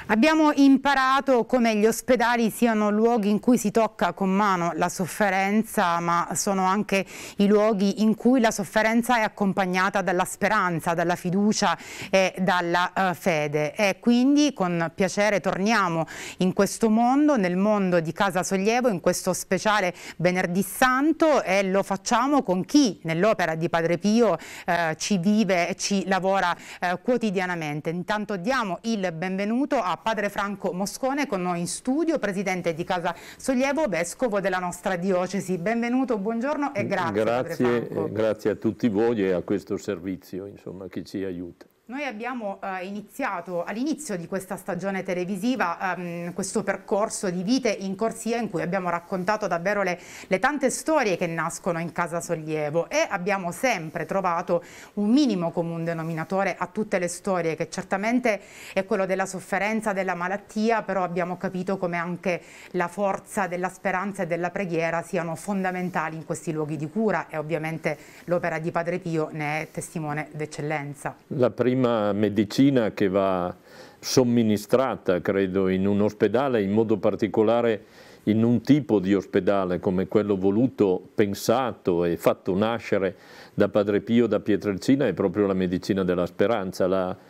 Abbiamo imparato come gli ospedali siano luoghi in cui si tocca con mano la sofferenza, ma sono anche i luoghi in cui la sofferenza è accompagnata dalla speranza, dalla fiducia e dalla fede. E quindi con piacere torniamo in questo mondo, nel mondo di Casa Sollievo, in questo speciale Venerdì Santo, e lo facciamo con chi nell'opera di Padre Pio ci vive e ci lavora quotidianamente. Intanto diamo il benvenuto a Padre Franco Moscone, con noi in studio, presidente di Casa Sollievo, vescovo della nostra diocesi. Benvenuto, buongiorno e grazie. Padre Franco. Grazie a tutti voi e a questo servizio, insomma, che ci aiuta. Noi abbiamo iniziato all'inizio di questa stagione televisiva questo percorso di vite in corsia, in cui abbiamo raccontato davvero le tante storie che nascono in Casa Sollievo, e abbiamo sempre trovato un minimo comune denominatore a tutte le storie, che certamente è quello della sofferenza, della malattia, però abbiamo capito come anche la forza della speranza e della preghiera siano fondamentali in questi luoghi di cura, e ovviamente l'opera di Padre Pio ne è testimone d'eccellenza. La prima medicina che va somministrata, credo, in un ospedale, in modo particolare in un tipo di ospedale come quello voluto, pensato e fatto nascere da Padre Pio da Pietrelcina, è proprio la medicina della speranza,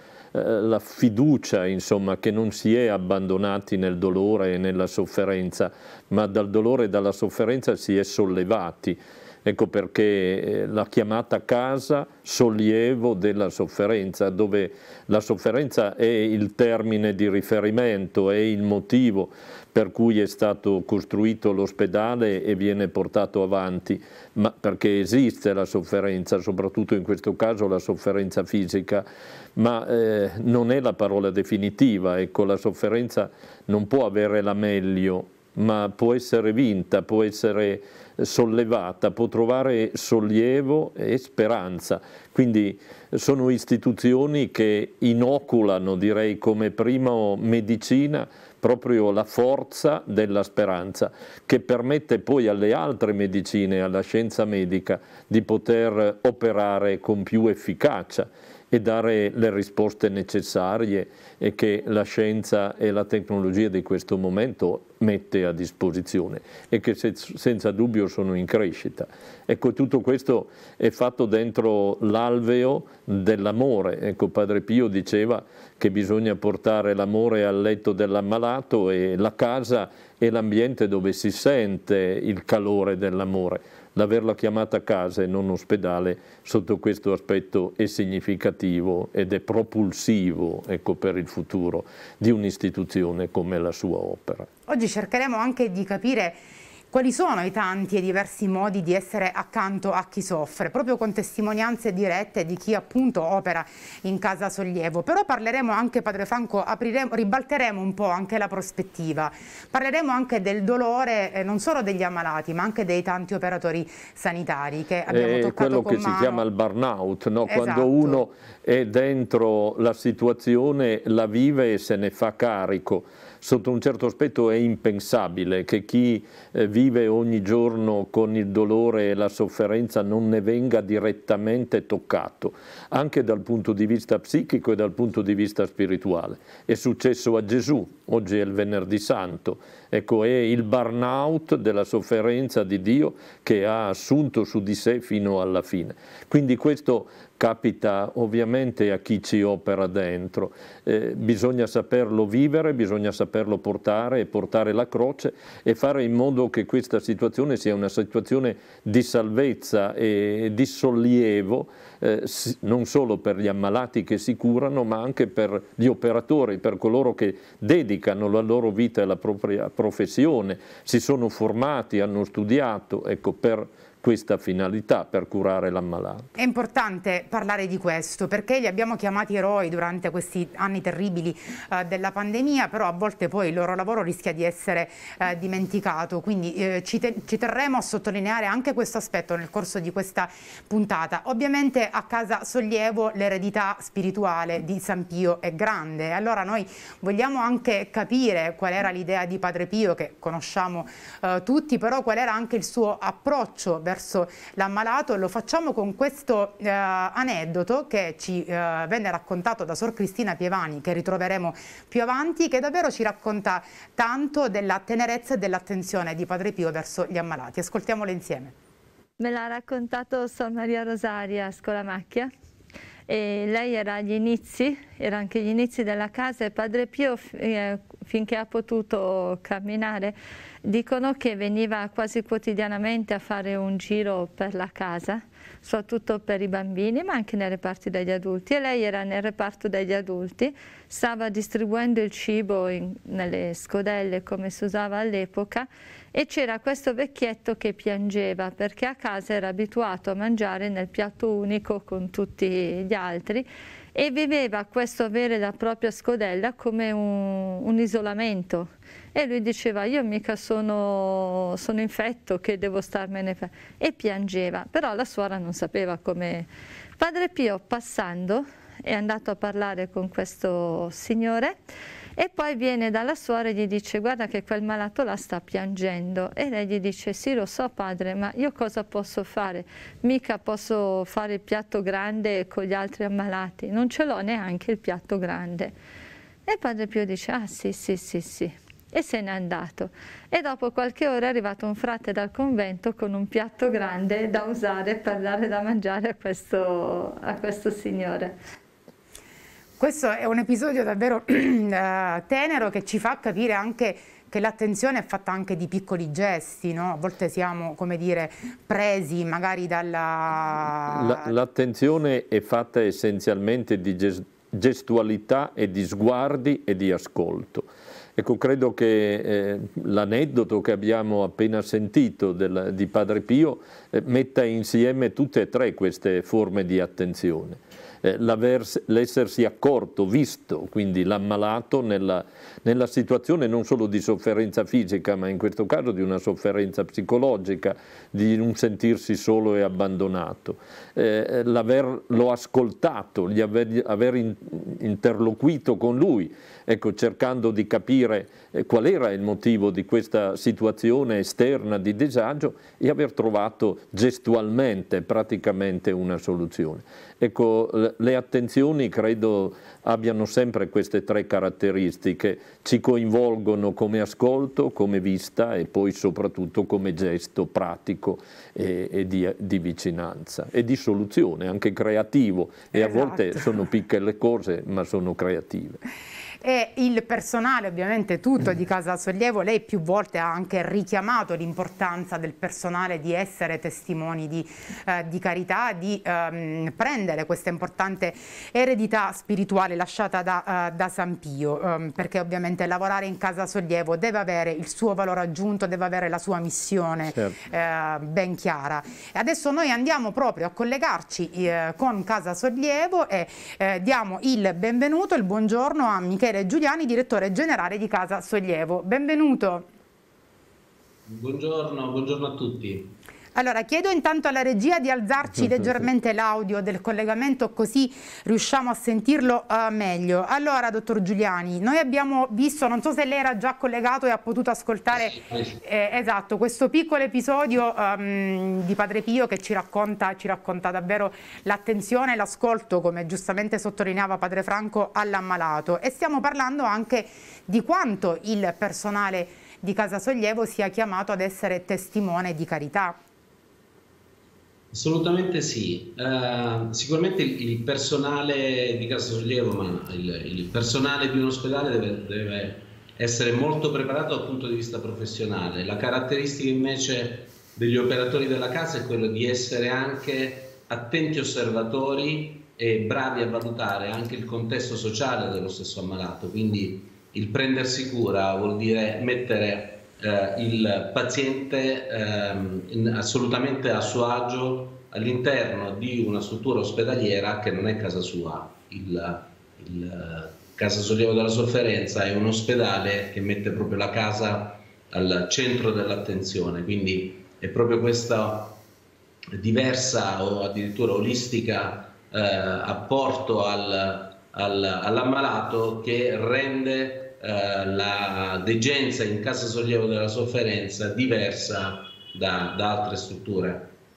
la fiducia, insomma, che non si è abbandonati nel dolore e nella sofferenza, ma dal dolore e dalla sofferenza si è sollevati. Ecco perché la chiamata casa, sollievo della sofferenza, dove la sofferenza è il termine di riferimento, è il motivo per cui è stato costruito l'ospedale e viene portato avanti, ma perché esiste la sofferenza, soprattutto in questo caso la sofferenza fisica, ma non è la parola definitiva. Ecco, la sofferenza non può avere la meglio, ma può essere vinta, può essere sollevata, può trovare sollievo e speranza. Quindi sono istituzioni che inoculano, direi, come prima medicina proprio la forza della speranza, che permette poi alle altre medicine, alla scienza medica, di poter operare con più efficacia e dare le risposte necessarie e che la scienza e la tecnologia di questo momento mette a disposizione e che senza dubbio sono in crescita. Ecco, tutto questo è fatto dentro l'alveo dell'amore. Ecco, Padre Pio diceva che bisogna portare l'amore al letto dell'ammalato, e la casa è l'ambiente dove si sente il calore dell'amore. L'averla chiamata casa e non ospedale, sotto questo aspetto, è significativo ed è propulsivo, ecco, per il futuro di un'istituzione come la sua opera. Oggi cercheremo anche di capire quali sono i tanti e diversi modi di essere accanto a chi soffre, proprio con testimonianze dirette di chi appunto opera in Casa Sollievo. Però parleremo anche, Padre Franco, ribalteremo un po' anche la prospettiva, parleremo anche del dolore non solo degli ammalati, ma anche dei tanti operatori sanitari che abbiamo toccato quello con che mano. Si chiama il burnout, no? Esatto. Quando uno è dentro la situazione, la vive e se ne fa carico. Sotto un certo aspetto è impensabile che chi vive ogni giorno con il dolore e la sofferenza non ne venga direttamente toccato, anche dal punto di vista psichico e dal punto di vista spirituale. È successo a Gesù, oggi è il Venerdì Santo, ecco, è il burnout della sofferenza di Dio che ha assunto su di sé fino alla fine. Quindi questo capita ovviamente a chi ci opera dentro, bisogna saperlo vivere, bisogna saperlo portare e portare la croce e fare in modo che questa situazione sia una situazione di salvezza e di sollievo, non solo per gli ammalati che si curano, ma anche per gli operatori, per coloro che dedicano la loro vita e la propria professione, si sono formati, hanno studiato, ecco, per questa finalità, per curare l'ammalato. È importante parlare di questo perché li abbiamo chiamati eroi durante questi anni terribili della pandemia, però a volte poi il loro lavoro rischia di essere dimenticato, quindi ci terremo a sottolineare anche questo aspetto nel corso di questa puntata. Ovviamente a Casa Sollievo l'eredità spirituale di San Pio è grande, allora noi vogliamo anche capire qual era l'idea di Padre Pio, che conosciamo tutti, però qual era anche il suo approccio verso l'ammalato. Lo facciamo con questo aneddoto che ci venne raccontato da Sor Cristina Pievani, che ritroveremo più avanti, che davvero ci racconta tanto della tenerezza e dell'attenzione di Padre Pio verso gli ammalati. Ascoltiamolo insieme. Me l'ha raccontato Sor Maria Rosaria a Scolamacchia. E lei era agli inizi, era anche gli inizi della casa, e Padre Pio finché ha potuto camminare dicono che veniva quasi quotidianamente a fare un giro per la casa, soprattutto per i bambini ma anche nei reparti degli adulti, e lei era nel reparto degli adulti, stava distribuendo il cibo nelle scodelle come si usava all'epoca, e c'era questo vecchietto che piangeva perché a casa era abituato a mangiare nel piatto unico con tutti gli altri e viveva questo avere la propria scodella come un isolamento, e lui diceva: io mica sono infetto che devo starmene, e piangeva, però la suora non sapeva come. Padre Pio, passando, è andato a parlare con questo signore e poi viene dalla suora e gli dice: guarda che quel malato là sta piangendo, e lei gli dice: sì, lo so padre, ma io cosa posso fare? Mica posso fare il piatto grande con gli altri ammalati, non ce l'ho neanche il piatto grande. E Padre Pio dice: ah sì, e se n'è andato, e dopo qualche ora è arrivato un frate dal convento con un piatto grande da usare per dare da mangiare a questo signore. Questo è un episodio davvero tenero, che ci fa capire anche che l'attenzione è fatta anche di piccoli gesti, no? A volte siamo, come dire, presi magari dalla... L'attenzione è fatta essenzialmente di gestualità e di sguardi e di ascolto. Ecco, credo che l'aneddoto che abbiamo appena sentito di Padre Pio metta insieme tutte e tre queste forme di attenzione. L'essersi accorto, visto, quindi l'ammalato nella situazione non solo di sofferenza fisica, ma in questo caso di una sofferenza psicologica, di non sentirsi solo e abbandonato, l'averlo ascoltato, aver interloquito con lui, ecco, cercando di capire qual era il motivo di questa situazione esterna di disagio, e aver trovato gestualmente praticamente una soluzione. Ecco, le attenzioni credo abbiano sempre queste tre caratteristiche: ci coinvolgono come ascolto, come vista e poi soprattutto come gesto pratico e di vicinanza e di soluzione, anche creativo, e esatto. A volte sono piccole cose ma sono creative. E il personale ovviamente tutto di Casa Sollievo, lei più volte ha anche richiamato l'importanza del personale di essere testimoni di carità, di prendere questa importante eredità spirituale lasciata da San Pio, perché ovviamente lavorare in Casa Sollievo deve avere il suo valore aggiunto, deve avere la sua missione, certo, ben chiara. E adesso noi andiamo proprio a collegarci con Casa Sollievo e diamo il benvenuto, il buongiorno a Michele Giuliani, direttore generale di Casa Sollievo. Benvenuto. Buongiorno a tutti. Allora, chiedo intanto alla regia di alzarci leggermente l'audio del collegamento, così riusciamo a sentirlo meglio. Allora, dottor Giuliani, noi abbiamo visto, non so se lei era già collegato e ha potuto ascoltare esatto, questo piccolo episodio di Padre Pio che ci racconta davvero l'attenzione e l'ascolto, come giustamente sottolineava Padre Franco, all'ammalato, e stiamo parlando anche di quanto il personale di Casa Sollievo sia chiamato ad essere testimone di carità. Assolutamente sì, sicuramente il personale di Casa Sollievo, ma il personale di un ospedale deve essere molto preparato dal punto di vista professionale. La caratteristica invece degli operatori della casa è quello di essere anche attenti osservatori e bravi a valutare anche il contesto sociale dello stesso ammalato, quindi il prendersi cura vuol dire mettere il paziente assolutamente a suo agio all'interno di una struttura ospedaliera che non è casa sua. Il Casa Sollievo della Sofferenza è un ospedale che mette proprio la casa al centro dell'attenzione, quindi è proprio questa diversa o addirittura olistica apporto all'ammalato che rende la degenza in Casa Sollievo della Sofferenza diversa da altre strutture.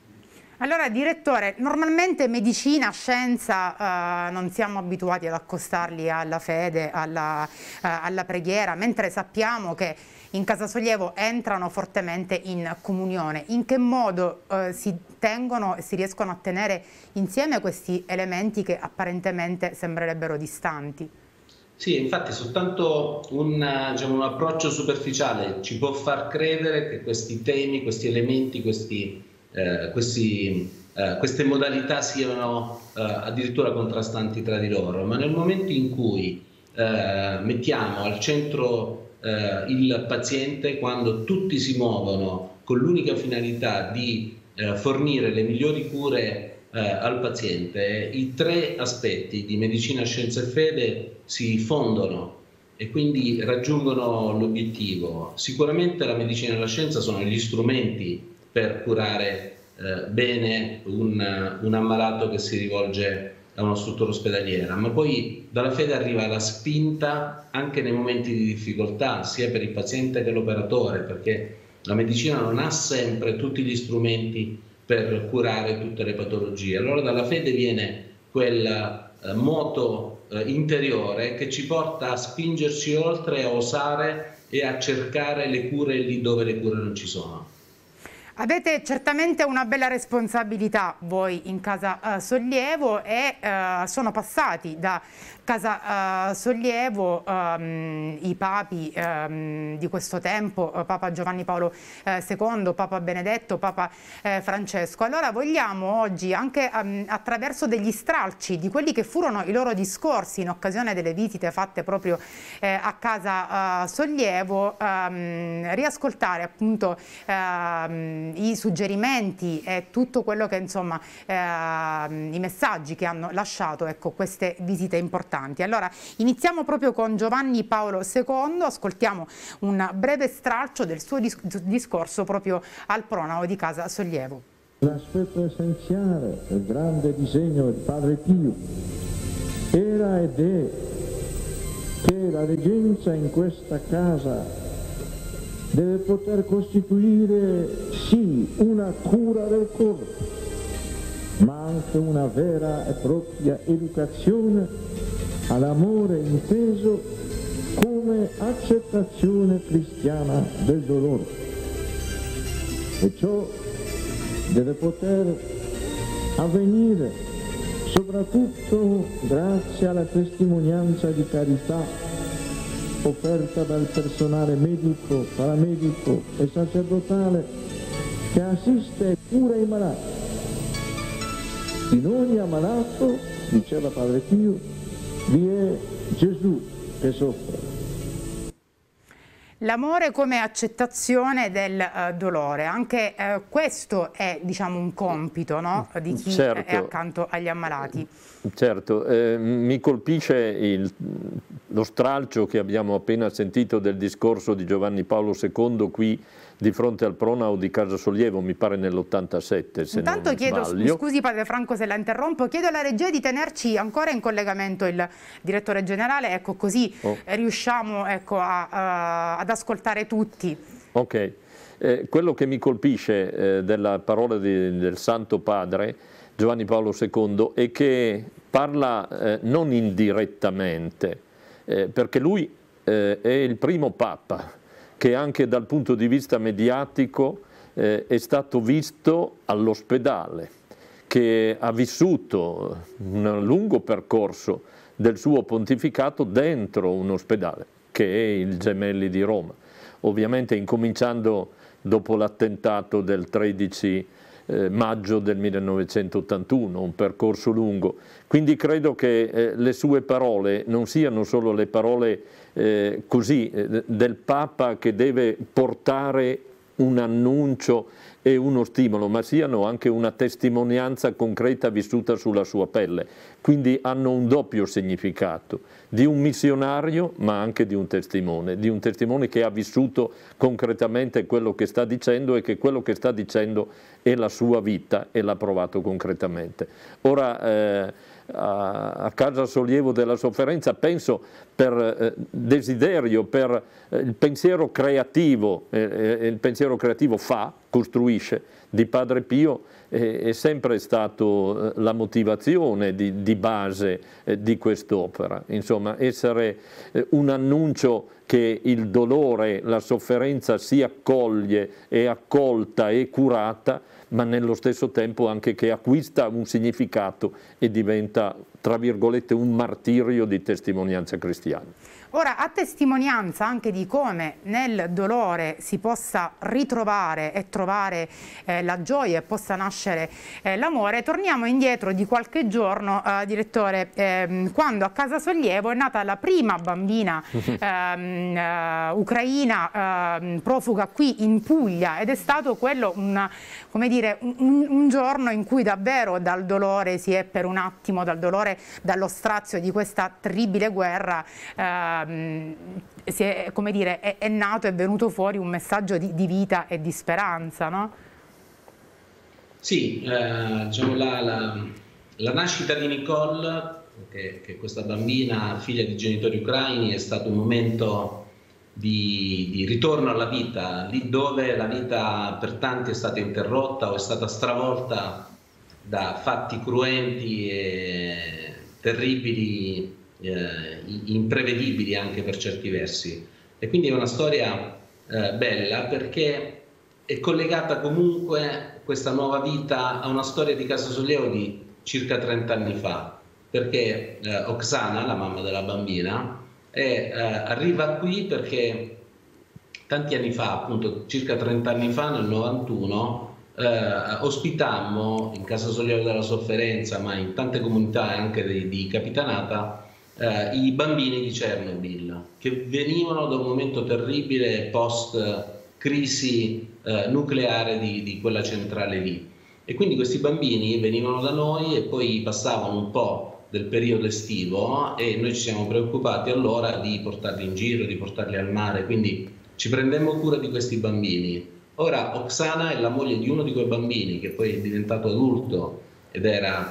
Allora, direttore, normalmente medicina, scienza, non siamo abituati ad accostarli alla fede, alla preghiera, mentre sappiamo che in Casa Sollievo entrano fortemente in comunione. In che modo si tengono e si riescono a tenere insieme questi elementi che apparentemente sembrerebbero distanti? Sì, infatti soltanto diciamo, un approccio superficiale ci può far credere che questi temi, questi elementi, queste modalità siano addirittura contrastanti tra di loro, ma nel momento in cui mettiamo al centro il paziente, quando tutti si muovono con l'unica finalità di fornire le migliori cure al paziente, i tre aspetti di medicina, scienza e fede si fondono e quindi raggiungono l'obiettivo. Sicuramente la medicina e la scienza sono gli strumenti per curare bene un ammalato che si rivolge a una struttura ospedaliera, ma poi dalla fede arriva la spinta anche nei momenti di difficoltà, sia per il paziente che l'operatore, perché la medicina non ha sempre tutti gli strumenti per curare tutte le patologie. Allora dalla fede viene quel moto interiore che ci porta a spingerci oltre, a osare e a cercare le cure lì dove le cure non ci sono. Avete certamente una bella responsabilità voi in Casa Sollievo e sono passati da Casa Sollievo i papi di questo tempo, Papa Giovanni Paolo II, Papa Benedetto, Papa Francesco. Allora vogliamo oggi, anche attraverso degli stralci di quelli che furono i loro discorsi in occasione delle visite fatte proprio a Casa Sollievo, riascoltare appunto i suggerimenti e tutto quello che insomma i messaggi che hanno lasciato, ecco, queste visite importanti. Allora iniziamo proprio con Giovanni Paolo II, ascoltiamo un breve stralcio del suo discorso proprio al pronao di Casa Sollievo. L'aspetto essenziale del grande disegno del Padre Pio era ed è che la reggenza in questa casa deve poter costituire sì una cura del corpo, ma anche una vera e propria educazione all'amore inteso come accettazione cristiana del dolore. E ciò deve poter avvenire soprattutto grazie alla testimonianza di carità offerta dal personale medico, paramedico e sacerdotale che assiste e cura i malati. In ogni ammalato, diceva Padre Pio, vi è Gesù che soffre. L'amore come accettazione del dolore, anche questo è, diciamo, un compito, no? Di chi è accanto agli ammalati. Certo, mi colpisce lo stralcio che abbiamo appena sentito del discorso di Giovanni Paolo II qui di fronte al pronao di Casa Sollievo, mi pare nell'87, se Intanto non chiedo, sbaglio. scusi Padre Franco se la interrompo, chiedo alla regia di tenerci ancora in collegamento il direttore generale, ecco, così riusciamo, ecco, ad ascoltare tutti. Ok, quello che mi colpisce della parola del Santo Padre Giovanni Paolo II è che parla non indirettamente, perché lui è il primo Papa che anche dal punto di vista mediatico è stato visto all'ospedale, che ha vissuto un lungo percorso del suo pontificato dentro un ospedale, che è il Gemelli di Roma. Ovviamente incominciando dopo l'attentato del 13 maggio del 1981, un percorso lungo. Quindi credo che le sue parole non siano solo le parole così del Papa che deve portare un annuncio e uno stimolo, ma siano anche una testimonianza concreta vissuta sulla sua pelle. Quindi hanno un doppio significato, di un missionario ma anche di un testimone che ha vissuto concretamente quello che sta dicendo e che quello che sta dicendo è la sua vita e l'ha provato concretamente. Ora a Casa Sollievo della Sofferenza, penso per desiderio, per il pensiero creativo, il pensiero creativo costruisce, di Padre Pio, è sempre stato la motivazione di base di quest'opera. Insomma, essere un annuncio che il dolore, la sofferenza si accoglie, è accolta e curata, ma nello stesso tempo anche che acquista un significato e diventa, tra virgolette, un martirio di testimonianza cristiana. Ora, a testimonianza anche di come nel dolore si possa ritrovare e trovare la gioia e possa nascere l'amore, torniamo indietro di qualche giorno, direttore, quando a Casa Sollievo è nata la prima bambina ucraina profuga qui in Puglia, ed è stato quello un giorno in cui davvero dal dolore si è per un attimo, dallo strazio di questa terribile guerra, è nato, è venuto fuori un messaggio di vita e di speranza, no? Sì, diciamo la nascita di Nicole, che questa bambina figlia di genitori ucraini, è stato un momento di ritorno alla vita, lì dove la vita per tanti è stata interrotta o è stata stravolta da fatti cruenti e terribili, imprevedibili anche per certi versi. E quindi è una storia bella, perché è collegata comunque questa nuova vita a una storia di Casa Sollievo di circa 30 anni fa, perché Oksana, la mamma della bambina, arriva qui perché tanti anni fa, appunto circa 30 anni fa, nel 91, ospitammo in Casa Sollievo della Sofferenza, ma in tante comunità anche di Capitanata, i bambini di Chernobyl, che venivano da un momento terribile post crisi nucleare di quella centrale lì, e quindi questi bambini venivano da noi e poi passavano un po' del periodo estivo e noi ci siamo preoccupati allora di portarli in giro, di portarli al mare, quindi ci prendemmo cura di questi bambini. Ora Oksana è la moglie di uno di quei bambini che poi è diventato adulto ed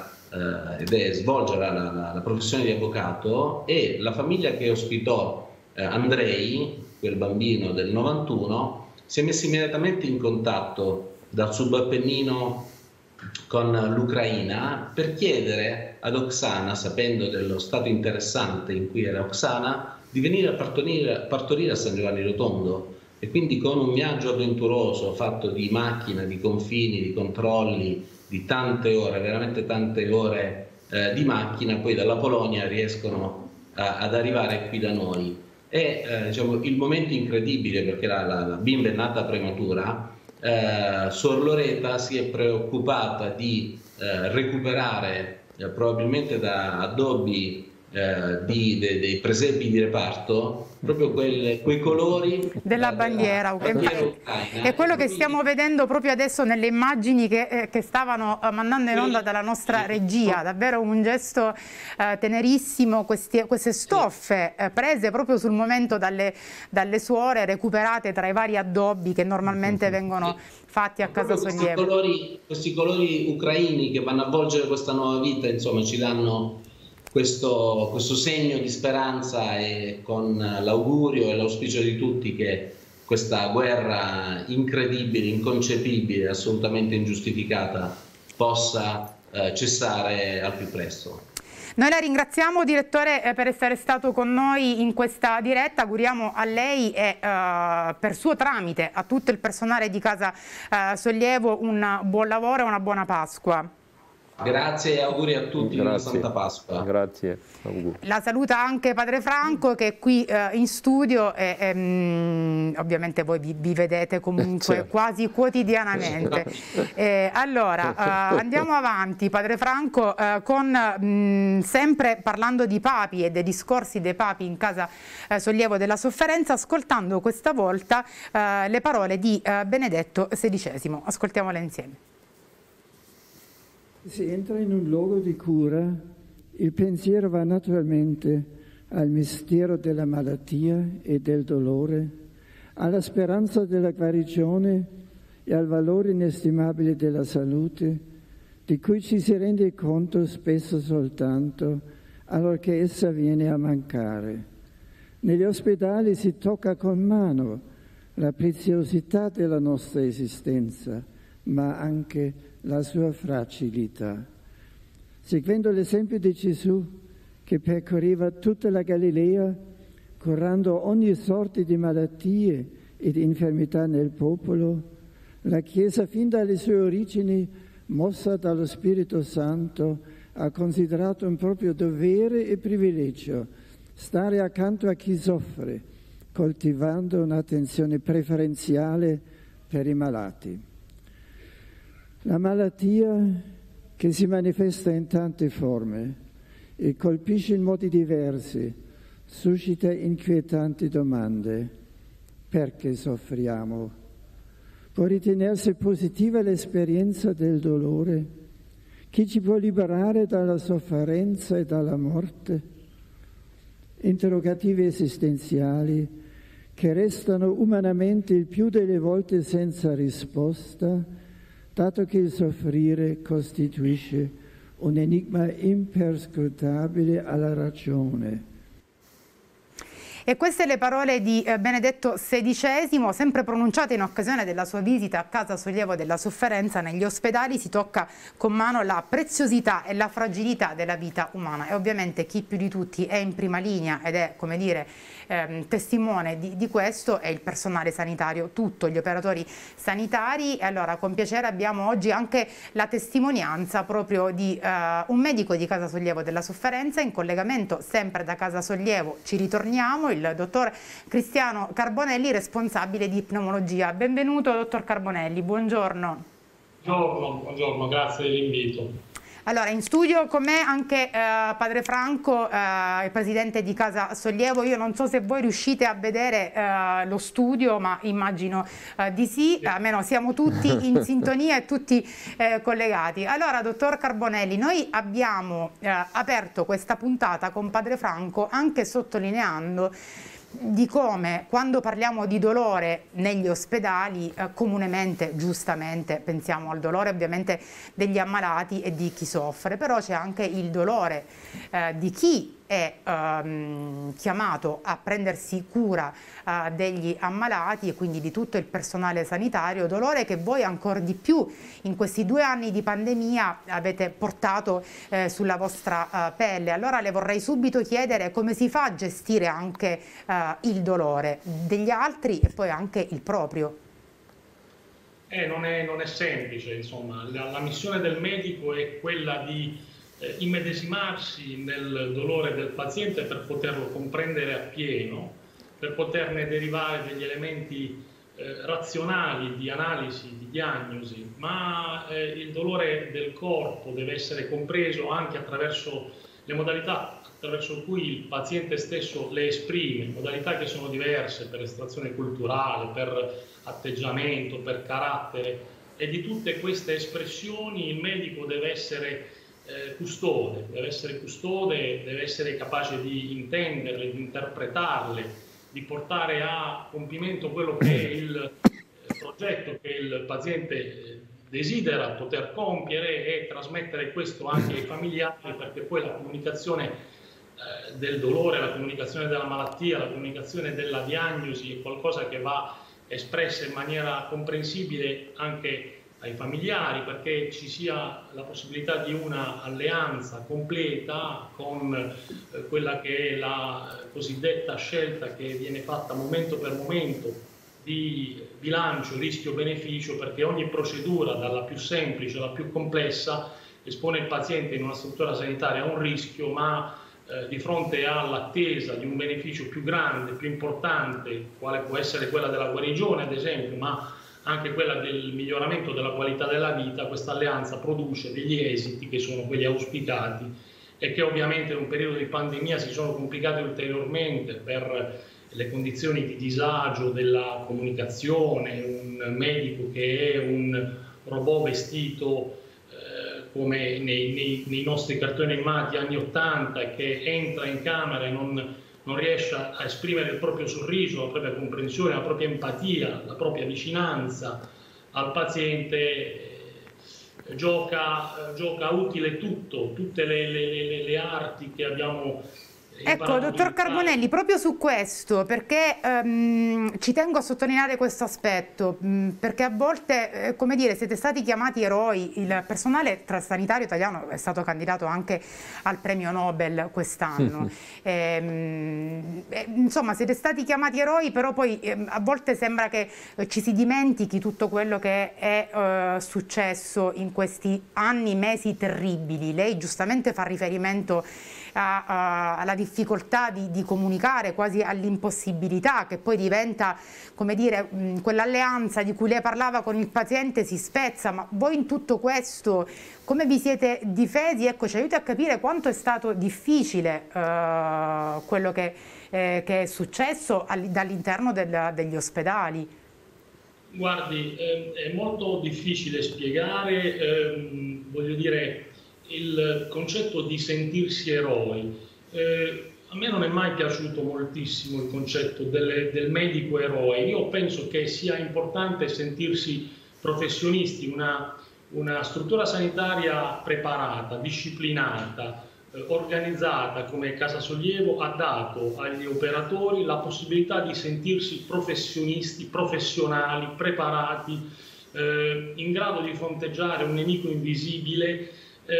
svolge la professione di avvocato, e la famiglia che ospitò Andrei, quel bambino del 91, si è messa immediatamente in contatto dal Subappennino con l'Ucraina per chiedere ad Oksana, sapendo dello stato interessante in cui era Oksana, di venire a partorire a San Giovanni Rotondo. E quindi con un viaggio avventuroso fatto di macchina, di confini, di controlli, di tante ore, veramente tante ore di macchina, poi dalla Polonia riescono ad arrivare qui da noi. E diciamo, il momento incredibile, perché la bimba è nata prematura, Suor Loreta si è preoccupata di recuperare probabilmente da addobbi dei presepi di reparto proprio quei colori della bandiera ucraina. È quello che stiamo vedendo proprio adesso nelle immagini che stavano mandando in onda dalla nostra regia. Davvero un gesto tenerissimo, queste stoffe prese proprio sul momento dalle suore, recuperate tra i vari addobbi che normalmente vengono fatti a Casa Sollievo. Questi colori ucraini che vanno a avvolgere questa nuova vita, insomma, ci danno questo segno di speranza, e con l'augurio e l'auspicio di tutti che questa guerra incredibile, inconcepibile, assolutamente ingiustificata possa cessare al più presto. Noi la ringraziamo, direttore, per essere stato con noi in questa diretta. Auguriamo a lei e per suo tramite a tutto il personale di Casa Sollievo un buon lavoro e una buona Pasqua. Grazie e auguri a tutti. Una Santa Pasqua. Grazie. La saluta anche Padre Franco, che è qui in studio e ovviamente voi vi vedete comunque quasi quotidianamente. Allora andiamo avanti, Padre Franco, con sempre parlando di papi e dei discorsi dei papi in Casa Sollievo della Sofferenza, ascoltando questa volta le parole di Benedetto XVI. Ascoltiamole insieme. Si entra in un luogo di cura, il pensiero va naturalmente al mistero della malattia e del dolore, alla speranza della guarigione e al valore inestimabile della salute, di cui ci si rende conto spesso soltanto allorché essa viene a mancare. Negli ospedali si tocca con mano la preziosità della nostra esistenza, ma anche la sua fragilità. Seguendo l'esempio di Gesù, che percorreva tutta la Galilea, curando ogni sorta di malattie ed infermità nel popolo, la Chiesa, fin dalle sue origini, mossa dallo Spirito Santo, ha considerato un proprio dovere e privilegio stare accanto a chi soffre, coltivando un'attenzione preferenziale per i malati. La malattia, che si manifesta in tante forme e colpisce in modi diversi, suscita inquietanti domande. Perché soffriamo? Può ritenersi positiva l'esperienza del dolore? Chi ci può liberare dalla sofferenza e dalla morte? Interrogativi esistenziali che restano umanamente il più delle volte senza risposta, dato che il soffrire costituisce un enigma imperscrutabile alla ragione. E queste le parole di Benedetto XVI, sempre pronunciate in occasione della sua visita a Casa Sollievo della Sofferenza. Negli ospedali si tocca con mano la preziosità e la fragilità della vita umana, e ovviamente chi più di tutti è in prima linea ed è, come dire, testimone di questo è il personale sanitario, tutto, gli operatori sanitari. E allora con piacere abbiamo oggi anche la testimonianza proprio di un medico di Casa Sollievo della Sofferenza in collegamento sempre da Casa Sollievo. Ci ritorniamo, il dottor Cristiano Carbonelli, responsabile di pneumologia. Benvenuto dottor Carbonelli, buongiorno. Buongiorno, grazie dell'invito. Allora, in studio con me anche padre Franco, il presidente di Casa Sollievo. Io non so se voi riuscite a vedere lo studio, ma immagino di sì, almeno siamo tutti in sintonia e tutti collegati. Allora, dottor Carbonelli, noi abbiamo aperto questa puntata con padre Franco anche sottolineando di come quando parliamo di dolore negli ospedali comunemente, giustamente, pensiamo al dolore ovviamente degli ammalati e di chi soffre, però c'è anche il dolore di chi è chiamato a prendersi cura degli ammalati e quindi di tutto il personale sanitario, dolore che voi ancora di più in questi 2 anni di pandemia avete portato sulla vostra pelle. Allora le vorrei subito chiedere come si fa a gestire anche il dolore degli altri e poi anche il proprio. Non è semplice, insomma. La missione del medico è quella di immedesimarsi nel dolore del paziente per poterlo comprendere appieno, per poterne derivare degli elementi razionali di analisi, di diagnosi, ma il dolore del corpo deve essere compreso anche attraverso le modalità attraverso cui il paziente stesso le esprime, modalità che sono diverse per estrazione culturale, per atteggiamento, per carattere, e di tutte queste espressioni il medico deve essere custode, deve essere capace di intenderle, di interpretarle, di portare a compimento quello che è il progetto che il paziente desidera poter compiere e trasmettere questo anche ai familiari, perché poi la comunicazione del dolore, la comunicazione della malattia, la comunicazione della diagnosi è qualcosa che va espressa in maniera comprensibile anche ai familiari, perché ci sia la possibilità di una alleanza completa con quella che è la cosiddetta scelta che viene fatta momento per momento di bilancio rischio-beneficio, perché ogni procedura, dalla più semplice alla più complessa, espone il paziente in una struttura sanitaria a un rischio, ma di fronte all'attesa di un beneficio più grande, più importante, quale può essere quella della guarigione ad esempio, ma anche quella del miglioramento della qualità della vita, questa alleanza produce degli esiti che sono quelli auspicati e che ovviamente in un periodo di pandemia si sono complicati ulteriormente per le condizioni di disagio della comunicazione, un medico che è un robot vestito come nei nostri cartoni animati anni 80, che entra in camera e non riesce a esprimere il proprio sorriso, la propria comprensione, la propria empatia, la propria vicinanza al paziente, gioca utile tutte le arti che abbiamo. Ecco, dottor Carbonelli, proprio su questo, perché ci tengo a sottolineare questo aspetto, perché a volte, come dire, siete stati chiamati eroi, il personale sanitario italiano è stato candidato anche al premio Nobel quest'anno, insomma siete stati chiamati eroi, però poi a volte sembra che ci si dimentichi tutto quello che è successo in questi anni, mesi terribili. Lei giustamente fa riferimento alla difficoltà di comunicare, quasi all'impossibilità, che poi diventa, come dire, quell'alleanza di cui lei parlava con il paziente si spezza. Ma voi in tutto questo come vi siete difesi? Ecco, ci aiuti a capire quanto è stato difficile quello che è successo dall'interno degli ospedali. Guardi, è molto difficile spiegare, voglio dire, il concetto di sentirsi eroi. A me non è mai piaciuto moltissimo il concetto del medico eroe. Io penso che sia importante sentirsi professionisti, una struttura sanitaria preparata, disciplinata, organizzata come Casa Sollievo ha dato agli operatori la possibilità di sentirsi professionisti, professionali, preparati, in grado di fronteggiare un nemico invisibile.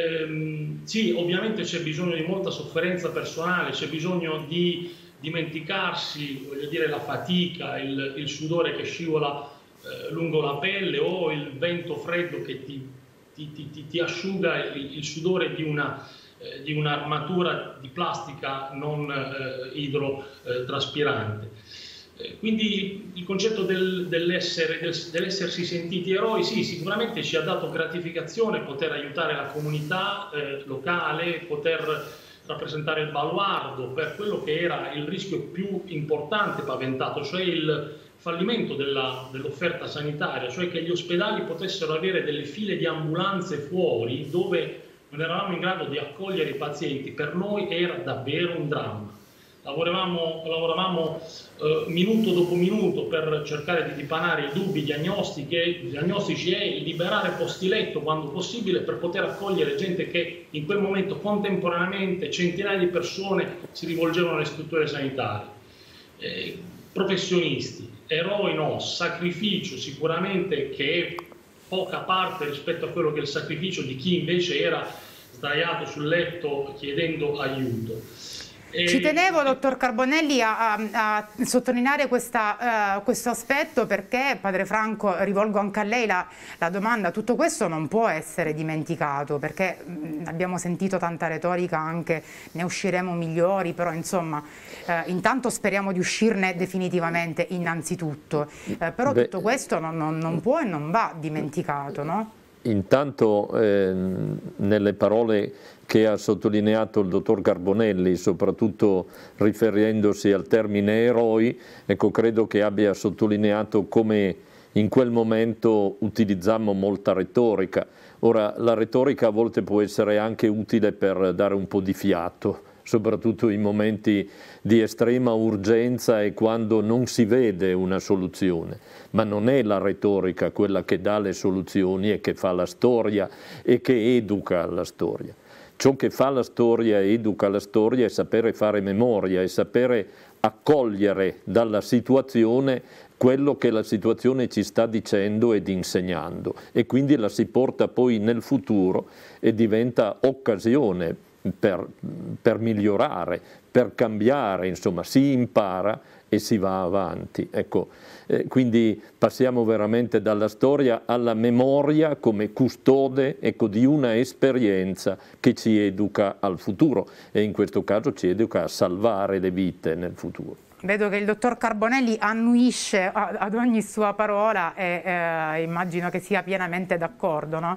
Sì, ovviamente c'è bisogno di molta sofferenza personale, c'è bisogno di dimenticarsi, voglio dire, la fatica, il sudore che scivola lungo la pelle o il vento freddo che ti asciuga il sudore di un'armatura di plastica non idrotraspirante. Quindi il concetto dell'essersi sentiti eroi, sì, sicuramente ci ha dato gratificazione poter aiutare la comunità locale, poter rappresentare il baluardo per quello che era il rischio più importante paventato, cioè il fallimento dell'offerta sanitaria, cioè che gli ospedali potessero avere delle file di ambulanze fuori dove non eravamo in grado di accogliere i pazienti. Per noi era davvero un dramma. Lavoravamo minuto dopo minuto per cercare di dipanare i dubbi diagnostici e liberare posti letto quando possibile per poter accogliere gente che in quel momento contemporaneamente centinaia di persone si rivolgevano alle strutture sanitarie. Professionisti, eroi no, sacrificio sicuramente che è poca parte rispetto a quello che è il sacrificio di chi invece era sdraiato sul letto chiedendo aiuto. Ci tenevo, dottor Carbonelli, a sottolineare questo aspetto, perché, padre Franco, rivolgo anche a lei la domanda. Tutto questo non può essere dimenticato, perché abbiamo sentito tanta retorica, anche ne usciremo migliori, però insomma intanto speriamo di uscirne definitivamente innanzitutto, però tutto questo non può e non va dimenticato, no? Intanto nelle parole che ha sottolineato il dottor Carbonelli, soprattutto riferendosi al termine eroi, ecco, credo che abbia sottolineato come in quel momento utilizzammo molta retorica. Ora, la retorica a volte può essere anche utile per dare un po' di fiato, soprattutto in momenti di estrema urgenza e quando non si vede una soluzione, ma non è la retorica quella che dà le soluzioni e che fa la storia e che educa la storia. Ciò che fa la storia e educa la storia è sapere fare memoria, è sapere accogliere dalla situazione quello che la situazione ci sta dicendo ed insegnando, e quindi la si porta poi nel futuro e diventa occasione per migliorare, per cambiare, insomma si impara e si va avanti. Ecco, quindi passiamo veramente dalla storia alla memoria come custode, ecco, di una esperienza che ci educa al futuro, e in questo caso ci educa a salvare le vite nel futuro. Vedo che il dottor Carbonelli annuisce ad ogni sua parola e immagino che sia pienamente d'accordo, no?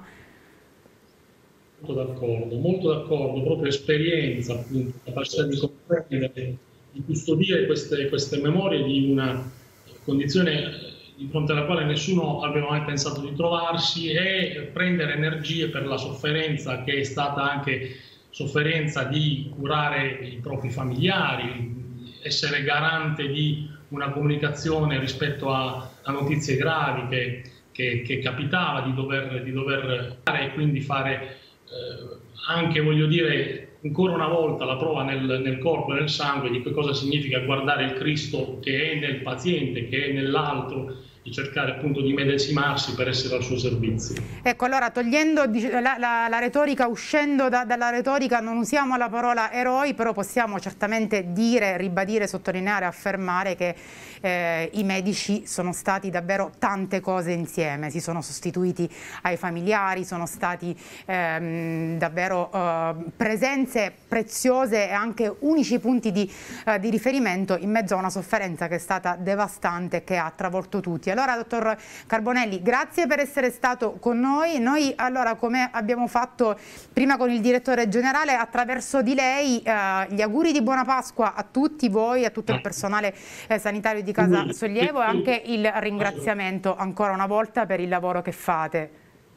Molto d'accordo, proprio esperienza, appunto, capacità di comprendere, di custodire queste memorie di una condizione di fronte alla quale nessuno aveva mai pensato di trovarsi, e prendere energie per la sofferenza che è stata anche sofferenza di curare i propri familiari, essere garante di una comunicazione rispetto a notizie gravi che capitava di dover fare, e quindi fare anche, voglio dire, ancora una volta la prova nel corpo e nel sangue di che cosa significa guardare il Cristo che è nel paziente, che è nell'altro, di cercare appunto di medesimarsi per essere al suo servizio. Ecco, allora togliendo la retorica, uscendo dalla retorica, non usiamo la parola eroi, però possiamo certamente dire, ribadire, sottolineare, affermare che i medici sono stati davvero tante cose insieme, si sono sostituiti ai familiari, sono stati davvero presenze preziose e anche unici punti di riferimento in mezzo a una sofferenza che è stata devastante, che ha travolto tutti. Allora, dottor Carbonelli, grazie per essere stato con noi. Noi, allora, come abbiamo fatto prima con il direttore generale, attraverso di lei gli auguri di buona Pasqua a tutti voi, a tutto il personale sanitario di Casa Sollievo, e anche il ringraziamento ancora una volta per il lavoro che fate.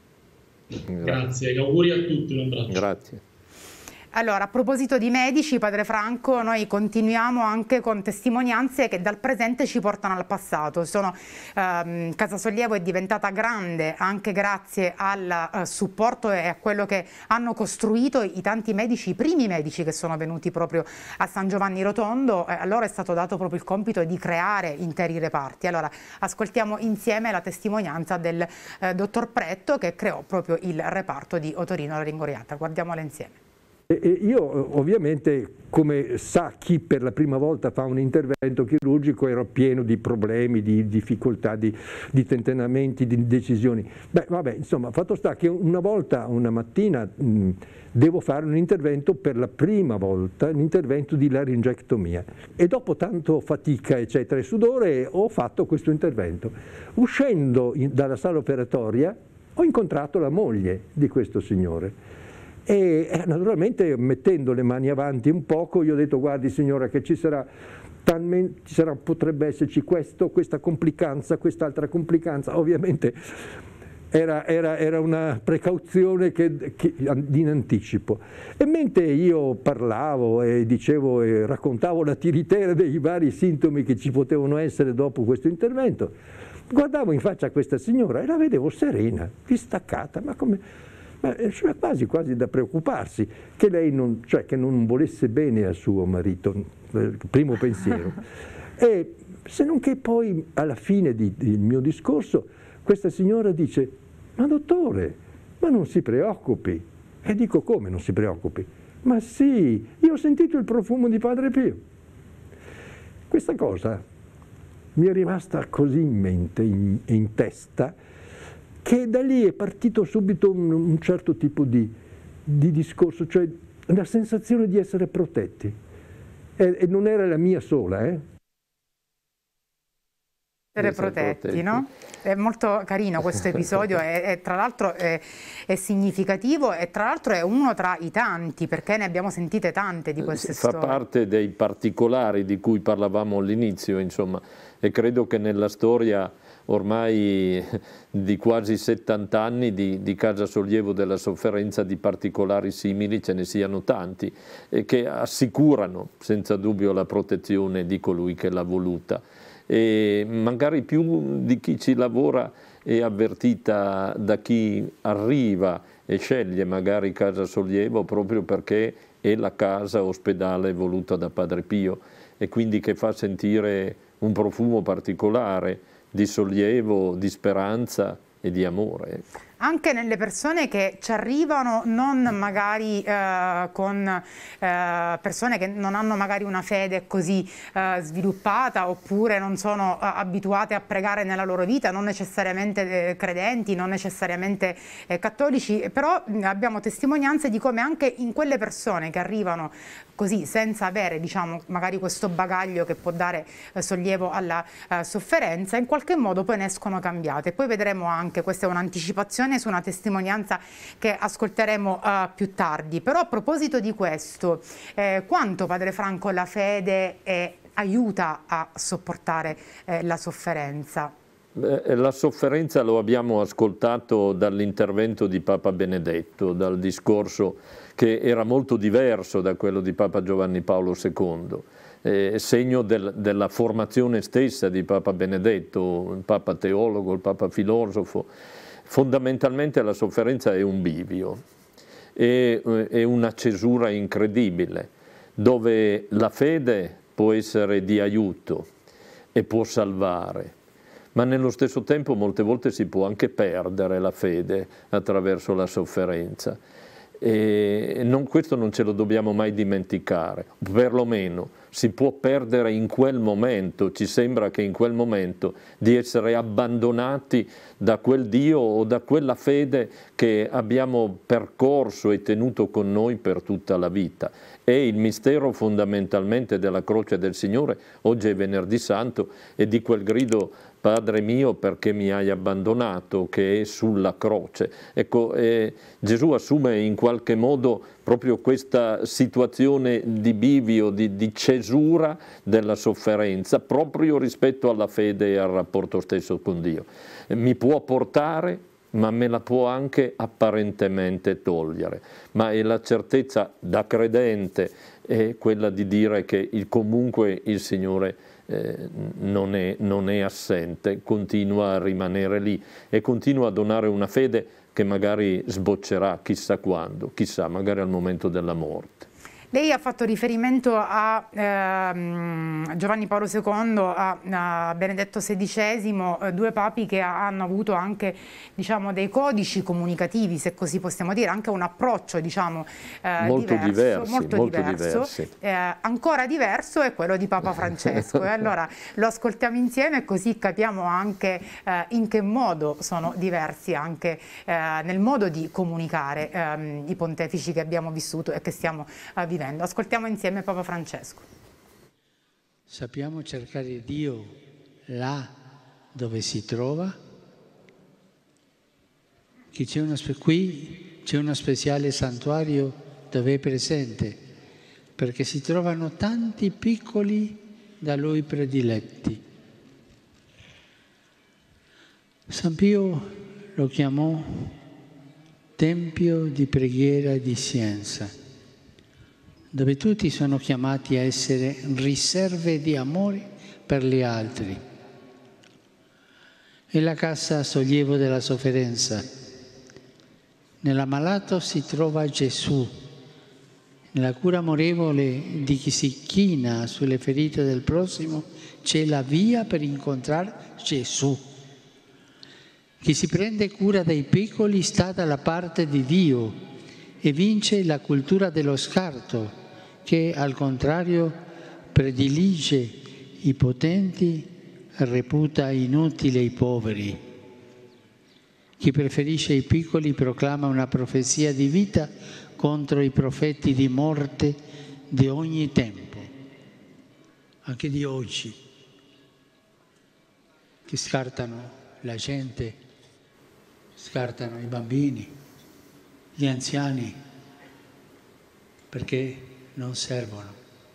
Grazie, auguri a tutti, un abbraccio. Grazie. Allora, a proposito di medici, padre Franco, noi continuiamo anche con testimonianze che dal presente ci portano al passato. Casa Sollievo è diventata grande anche grazie al supporto e a quello che hanno costruito i tanti medici, i primi medici che sono venuti proprio a San Giovanni Rotondo. A loro è stato dato proprio il compito di creare interi reparti. Allora, ascoltiamo insieme la testimonianza del dottor Pretto, che creò proprio il reparto di Otorino-Laringoriatra. Guardiamola insieme. Io ovviamente, come sa chi per la prima volta fa un intervento chirurgico, ero pieno di problemi, di difficoltà, di tentennamenti, di decisioni. Beh, vabbè, insomma, fatto sta che una mattina devo fare un intervento per la prima volta, un intervento di laringectomia, e dopo tanto fatica, eccetera, e sudore, ho fatto questo intervento. Uscendo dalla sala operatoria ho incontrato la moglie di questo signore. E naturalmente, mettendo le mani avanti un poco, io ho detto: guardi signora, che potrebbe esserci questa complicanza, quest'altra complicanza. Ovviamente era una precauzione in anticipo. E mentre io parlavo e dicevo e raccontavo la tiritera dei vari sintomi che ci potevano essere dopo questo intervento, guardavo in faccia a questa signora e la vedevo serena, distaccata, ma c'era quasi da preoccuparsi che lei non volesse bene a suo marito, il primo pensiero. E se non che poi alla fine del mio discorso questa signora dice: ma dottore, ma non si preoccupi. E dico: come non si preoccupi? Ma sì, io ho sentito il profumo di Padre Pio. Questa cosa mi è rimasta così in mente e in testa, che da lì è partito subito un certo tipo di discorso, cioè la sensazione di essere protetti. E non era la mia sola, Essere protetti, no? È molto carino questo episodio e tra l'altro è significativo, e tra l'altro è uno tra i tanti, perché ne abbiamo sentite tante di queste storie. Fa parte dei particolari di cui parlavamo all'inizio, insomma, e credo che nella storia ormai di quasi 70 anni di Casa Sollievo della Sofferenza di particolari simili ce ne siano tanti, e che assicurano senza dubbio la protezione di colui che l'ha voluta. E magari più di chi ci lavora è avvertita da chi arriva e sceglie magari Casa Sollievo proprio perché è la casa ospedale voluta da Padre Pio, e quindi che fa sentire un profumo particolare di sollievo, di speranza e di amore. Anche nelle persone che ci arrivano, non magari con persone che non hanno magari una fede così sviluppata, oppure non sono abituate a pregare nella loro vita, non necessariamente credenti, non necessariamente cattolici, però abbiamo testimonianze di come anche in quelle persone che arrivano così senza avere, diciamo, magari questo bagaglio che può dare sollievo alla sofferenza, in qualche modo poi ne escono cambiate. Poi vedremo anche, questa è un'anticipazione su una testimonianza che ascolteremo più tardi. Però a proposito di questo, quanto, padre Franco, la fede aiuta a sopportare la sofferenza? La sofferenza lo abbiamo ascoltato dall'intervento di Papa Benedetto, dal discorso che era molto diverso da quello di Papa Giovanni Paolo II. segno della formazione stessa di Papa Benedetto, il Papa teologo, il Papa filosofo. Fondamentalmente la sofferenza è un bivio, è una cesura incredibile, dove la fede può essere di aiuto e può salvare, ma nello stesso tempo molte volte si può anche perdere la fede attraverso la sofferenza. E questo non ce lo dobbiamo mai dimenticare, perlomeno si può perdere in quel momento, ci sembra che in quel momento di essere abbandonati da quel Dio o da quella fede che abbiamo percorso e tenuto con noi per tutta la vita. E il mistero fondamentalmente della croce del Signore, oggi è Venerdì Santo, e di quel grido Padre mio perché mi hai abbandonato, che è sulla croce. Ecco, Gesù assume in qualche modo proprio questa situazione di bivio, di cesura della sofferenza, proprio rispetto alla fede e al rapporto stesso con Dio. Mi può portare, ma me la può anche apparentemente togliere, ma è la certezza da credente è quella di dire che comunque il Signore non è assente, continua a rimanere lì e continua a donare una fede che magari sboccerà chissà quando, chissà, magari al momento della morte. Lei ha fatto riferimento a Giovanni Paolo II, a Benedetto XVI, due papi che hanno avuto anche, diciamo, dei codici comunicativi, se così possiamo dire, anche un approccio, diciamo, molto diverso. Ancora diverso è quello di Papa Francesco. E allora lo ascoltiamo insieme così capiamo anche in che modo sono diversi anche nel modo di comunicare i pontefici che abbiamo vissuto e che stiamo vivendo. Ascoltiamo insieme Papa Francesco. Sappiamo cercare Dio là dove si trova, che qui c'è uno speciale santuario dove è presente, perché si trovano tanti piccoli da Lui prediletti. San Pio lo chiamò Tempio di preghiera e di scienza, dove tutti sono chiamati a essere riserve di amore per gli altri. È la casa sollievo della sofferenza. Nell'ammalato si trova Gesù. Nella cura amorevole di chi si china sulle ferite del prossimo c'è la via per incontrare Gesù. Chi si prende cura dei piccoli sta dalla parte di Dio e vince la cultura dello scarto, che al contrario predilige i potenti, reputa inutili i poveri. Chi preferisce i piccoli proclama una profezia di vita contro i profeti di morte di ogni tempo, anche di oggi, che scartano la gente, scartano i bambini, gli anziani, perché non servono.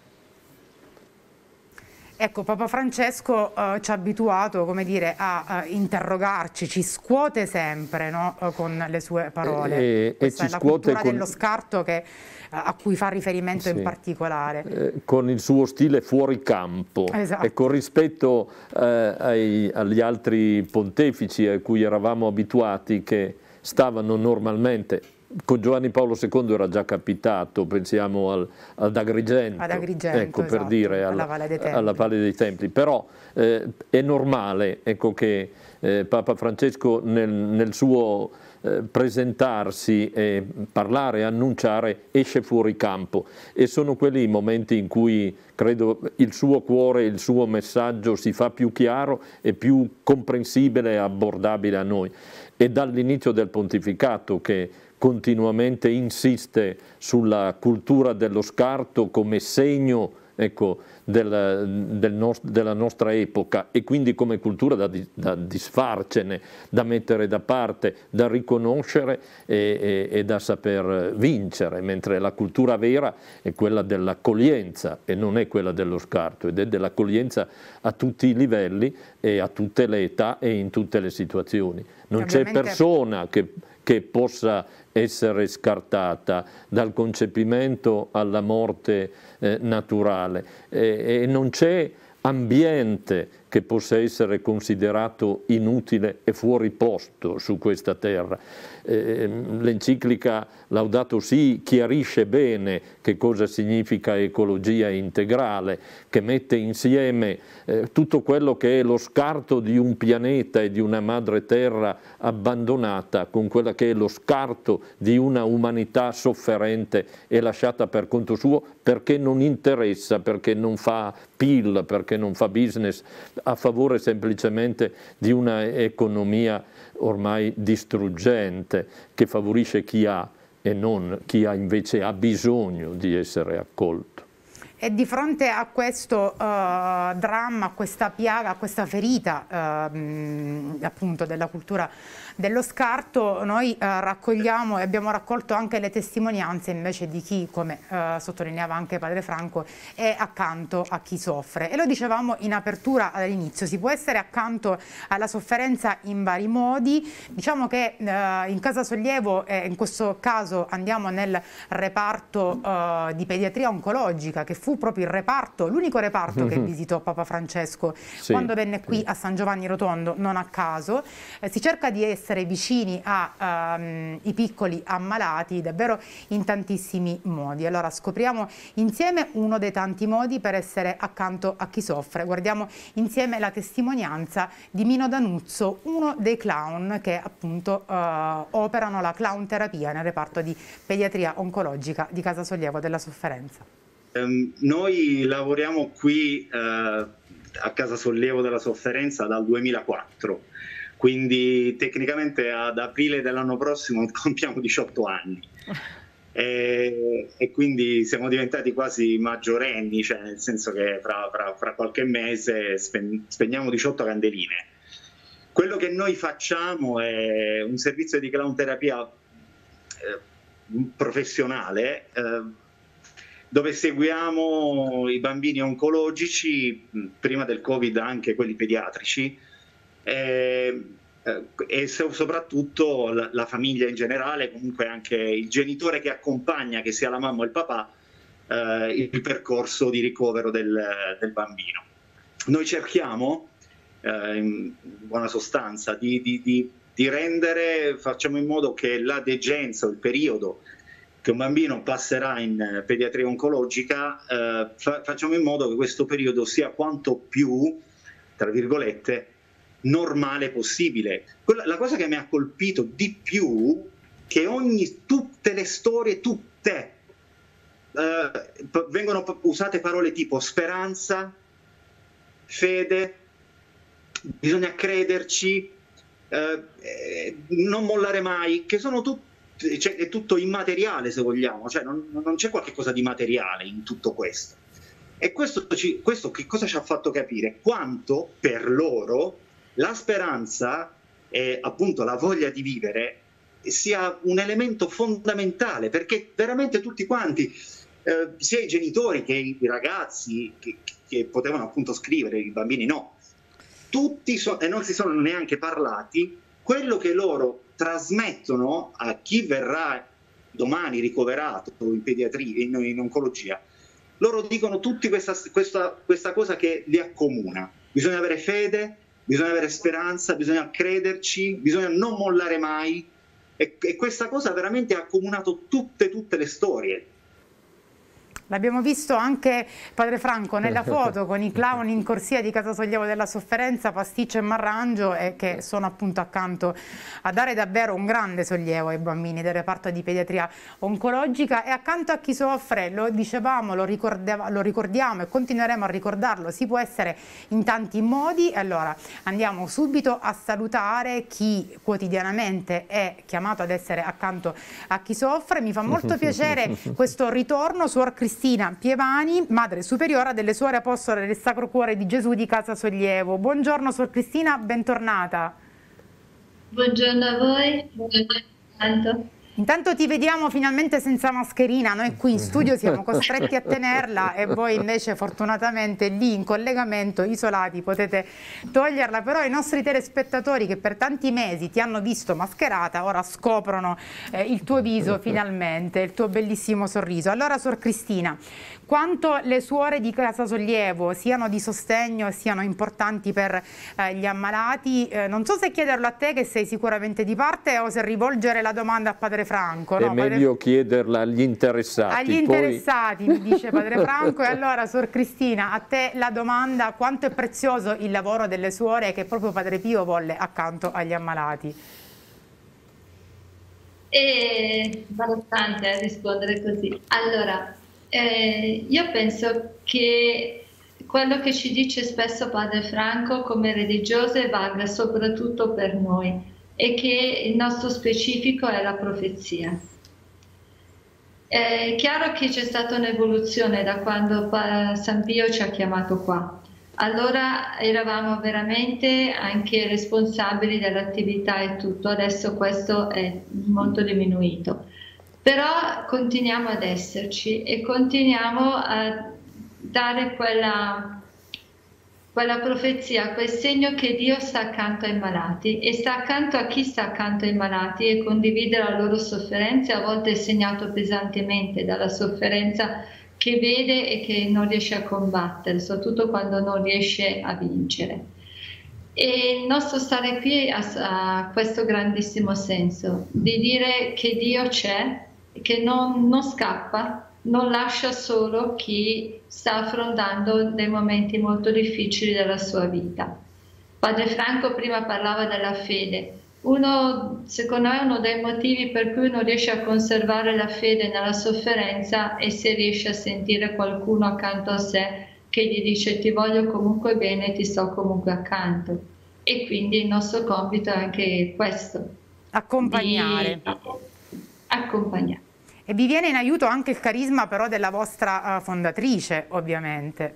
Ecco, Papa Francesco ci ha abituato, come dire, a interrogarci, ci scuote sempre, no? Con le sue parole. Questa è la cultura dello scarto a cui fa riferimento in particolare. Con il suo stile fuori campo. Esatto. Ecco, rispetto agli altri pontefici a cui eravamo abituati, che stavano normalmente, con Giovanni Paolo II era già capitato, pensiamo ad Agrigento, ecco, esatto, per dire, alla Valle dei Templi. Però è normale, ecco, che Papa Francesco nel suo presentarsi e parlare, annunciare, esce fuori campo, e sono quelli i momenti in cui credo il suo cuore, il suo messaggio si fa più chiaro e più comprensibile e abbordabile a noi. E dall'inizio del pontificato che continuamente insiste sulla cultura dello scarto come segno, ecco, della nostra epoca, e quindi come cultura da disfarcene, da mettere da parte, da riconoscere e da saper vincere, mentre la cultura vera è quella dell'accoglienza e non è quella dello scarto, ed è dell'accoglienza a tutti i livelli e a tutte le età e in tutte le situazioni. Non c'è persona che che possa essere scartata, dal concepimento alla morte naturale, e non c'è ambiente che possa essere considerato inutile e fuori posto su questa terra. L'enciclica Laudato Si chiarisce bene che cosa significa ecologia integrale, che mette insieme tutto quello che è lo scarto di un pianeta e di una madre terra abbandonata con quella che è lo scarto di una umanità sofferente e lasciata per conto suo, perché non interessa, perché non fa PIL, perché non fa business, a favore semplicemente di una economia ormai distruggente che favorisce chi ha e non chi ha invece ha bisogno di essere accolto. E di fronte a questo dramma, a questa piaga, a questa ferita appunto della cultura dello scarto, noi raccogliamo e abbiamo raccolto anche le testimonianze invece di chi, come sottolineava anche Padre Franco, è accanto a chi soffre. E lo dicevamo in apertura all'inizio, si può essere accanto alla sofferenza in vari modi. Diciamo che in Casa Sollievo, in questo caso andiamo nel reparto di pediatria oncologica, che fu proprio il reparto, l'unico reparto che visitò Papa Francesco quando venne qui a San Giovanni Rotondo, non a caso. Si cerca di essere vicini ai piccoli ammalati davvero in tantissimi modi. Allora scopriamo insieme uno dei tanti modi per essere accanto a chi soffre. Guardiamo insieme la testimonianza di Mino Danuzzo, uno dei clown che appunto operano la clown terapia nel reparto di pediatria oncologica di Casa Sollievo della Sofferenza. Noi lavoriamo qui a Casa Sollievo della Sofferenza dal 2004, quindi tecnicamente ad aprile dell'anno prossimo compiamo 18 anni e quindi siamo diventati quasi maggiorenni, cioè nel senso che fra qualche mese spegniamo 18 candeline. Quello che noi facciamo è un servizio di clown terapia professionale, dove seguiamo i bambini oncologici, prima del Covid anche quelli pediatrici, e soprattutto la famiglia in generale, comunque anche il genitore che accompagna, che sia la mamma o il papà, il percorso di ricovero del bambino. Noi cerchiamo, in buona sostanza, di facciamo in modo che la degenza o il periodo che un bambino passerà in pediatria oncologica, facciamo in modo che questo periodo sia quanto più, tra virgolette, normale possibile. La cosa che mi ha colpito di più, che tutte le storie, vengono usate parole tipo speranza, fede, bisogna crederci, non mollare mai, che sono tutte, cioè, è tutto immateriale, se vogliamo, cioè non c'è qualche cosa di materiale in tutto questo. E questo che cosa ci ha fatto capire? Quanto per loro la speranza e appunto la voglia di vivere sia un elemento fondamentale, perché veramente tutti quanti, sia i genitori che i ragazzi che potevano appunto scrivere, i bambini no, tutti e non si sono neanche parlati, quello che loro trasmettono a chi verrà domani ricoverato in pediatria, in oncologia, loro dicono tutti questa cosa che li accomuna: bisogna avere fede, bisogna avere speranza, bisogna crederci, bisogna non mollare mai, e questa cosa veramente ha accomunato tutte le storie. L'abbiamo visto anche, Padre Franco, nella foto con i clown in corsia di Casa Sollievo della Sofferenza, Pasticcio e Marrangio, e che sono appunto accanto a dare davvero un grande sollievo ai bambini del reparto di pediatria oncologica. E accanto a chi soffre, lo dicevamo, lo ricordiamo e continueremo a ricordarlo, si può essere in tanti modi. Allora andiamo subito a salutare chi quotidianamente è chiamato ad essere accanto a chi soffre. Mi fa molto piacere questo ritorno, Suor Cristina Pievani, Madre Superiora delle Suore Apostole del Sacro Cuore di Gesù di Casa Sollievo. Buongiorno Suor Cristina, bentornata. Buongiorno a voi, buongiorno tanto. Intanto ti vediamo finalmente senza mascherina, noi qui in studio siamo costretti a tenerla e voi invece fortunatamente lì in collegamento, isolati, potete toglierla, però i nostri telespettatori che per tanti mesi ti hanno visto mascherata ora scoprono il tuo viso finalmente, il tuo bellissimo sorriso. Allora Sor Cristina, quanto le suore di Casa Sollievo siano di sostegno e siano importanti per gli ammalati, non so se chiederlo a te che sei sicuramente di parte o se rivolgere la domanda a Padre Franco. È meglio chiederla agli interessati. Agli interessati, mi dice Padre Franco. E allora, Sor Cristina, a te la domanda: quanto è prezioso il lavoro delle suore che proprio Padre Pio volle accanto agli ammalati? Importante rispondere così. Allora, io penso che quello che ci dice spesso Padre Franco come religiose valga soprattutto per noi, e che il nostro specifico è la profezia. È chiaro che c'è stata un'evoluzione da quando San Pio ci ha chiamato qua. Allora eravamo veramente anche responsabili dell'attività e tutto, adesso questo è molto diminuito. Però continuiamo ad esserci e continuiamo a dare quella profezia, quel segno che Dio sta accanto ai malati e sta accanto a chi sta accanto ai malati e condivide la loro sofferenza, a volte è segnato pesantemente dalla sofferenza che vede e che non riesce a combattere, soprattutto quando non riesce a vincere. E il nostro stare qui ha questo grandissimo senso di dire che Dio c'è, che non scappa, non lascia solo chi sta affrontando dei momenti molto difficili della sua vita. Padre Franco prima parlava della fede. Secondo me uno dei motivi per cui uno riesce a conservare la fede nella sofferenza è se riesce a sentire qualcuno accanto a sé che gli dice: ti voglio comunque bene, ti sto comunque accanto. E quindi il nostro compito è anche questo. Accompagnare. Accompagnare. E vi viene in aiuto anche il carisma però della vostra fondatrice, ovviamente.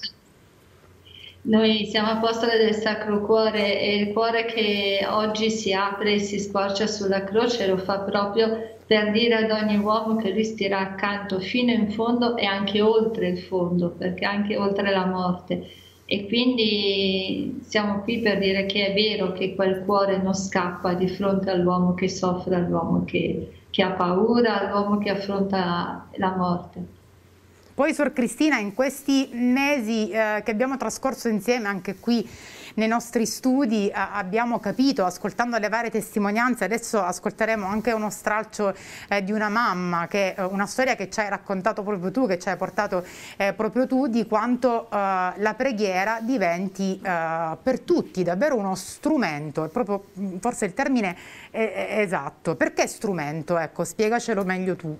Noi siamo apostoli del Sacro Cuore e il cuore che oggi si apre e si squarcia sulla croce lo fa proprio per dire ad ogni uomo che lui stirà accanto fino in fondo e anche oltre il fondo, perché anche oltre la morte. E quindi siamo qui per dire che è vero che quel cuore non scappa di fronte all'uomo che soffre, all'uomo che ha paura, all'uomo che affronta la morte. Poi Sor Cristina, in questi mesi che abbiamo trascorso insieme anche qui nei nostri studi abbiamo capito, ascoltando le varie testimonianze, adesso ascolteremo anche uno stralcio di una mamma, una storia che ci hai raccontato proprio tu, che ci hai portato proprio tu, di quanto la preghiera diventi per tutti davvero uno strumento, è proprio forse il termine è esatto. Perché strumento? Ecco, spiegacelo meglio tu.